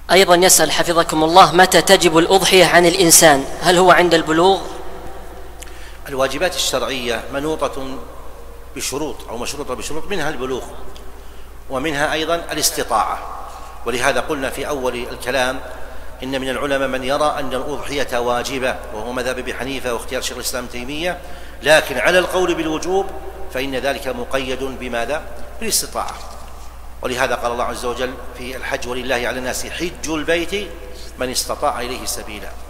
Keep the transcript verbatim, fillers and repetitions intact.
أيضا يسأل حفظكم الله: متى تجب الأضحية عن الإنسان؟ هل هو عند البلوغ؟ الواجبات الشرعية منوطة بشروط أو مشروطة بشروط، منها البلوغ ومنها أيضا الاستطاعة. ولهذا قلنا في أول الكلام إن من العلماء من يرى أن الأضحية واجبة، وهو مذهب أبي حنيفة واختيار شيخ الإسلام تيمية، لكن على القول بالوجوب فإن ذلك مقيد بماذا؟ بالاستطاعة. ولهذا قال الله عز وجل في الحج: ولله على الناس حج البيت من استطاع إليه سبيلا.